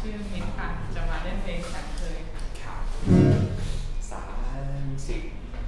ชื่อมินค่ะจะมาเล่นเพลงฉันเคยครับ30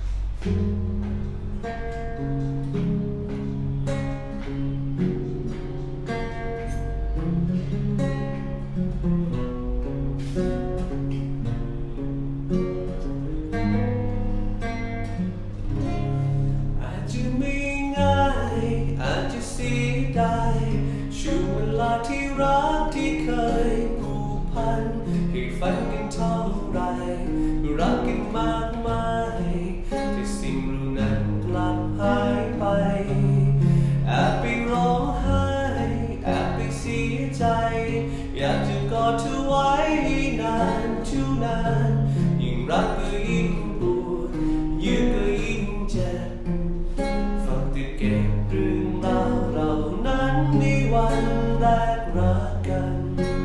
อาจจะไม่ง่ายอาจจะเสียดายช่วงเวลาที่รักที่เคยผูกพันให้ฝันกันเท่าไรรักกันมากมายแต่สิ่งเหล่านั้นกลับหายไปแอบไปร้องไห้แอบไปเสียใจอยากจะกอดเธอไว้นานทุกนานยิ่งรักก็ยิ่งปวดยื้อก็ยิ่งเจ็บฟังแต่เก็บเรื่องราวเรานั้นในวันแรกรักกัน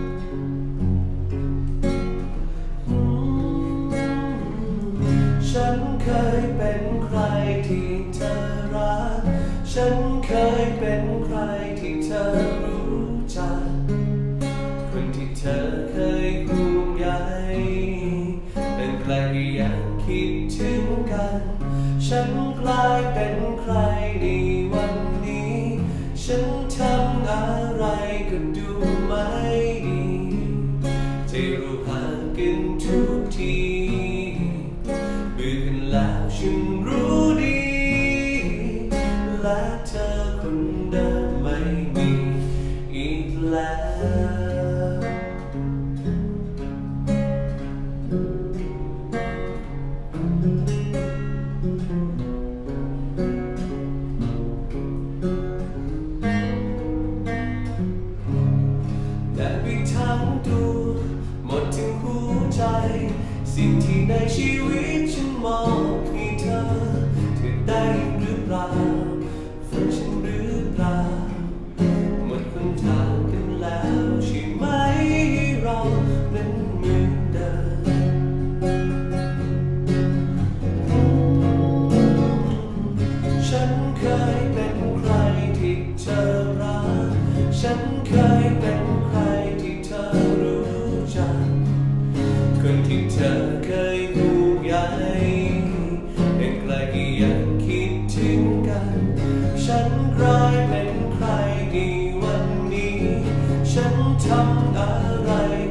ฉันเคยเป็นใครที่เธอรักฉันเคยเป็นใครที่เธอรู้จักคนที่เธอเคยห่วงใยเป็นใครที่ยังคิดถึงกันฉันกลายเป็นใครในวันนี้ฉันทำอะไรก็ดูไม่ดีที่รู้ห่างกันทุกทีเบื่อกันแล้วฉันรู้ดีและเธอคนเดิมไม่มีอีกแล้วแต่ไปทั้งตัวหมดถึงหัวใจสิ่งที่ในชีวิตฉันมองให้เธอได้หรือเปล่าฝันฉันหรือเปล่าหมดคนทางกันแล้วใช่ไหมเรานั้นเหมือนเดิมฉันเคยเป็นใครที่เธอรักฉันเคยเป็นใครที่เธอรู้จักคนที่เธอเคยห่วงใยเป็นใครที่ยังคิดถึงกันฉันกลายเป็นใครในวันนี้ฉันทำอะไร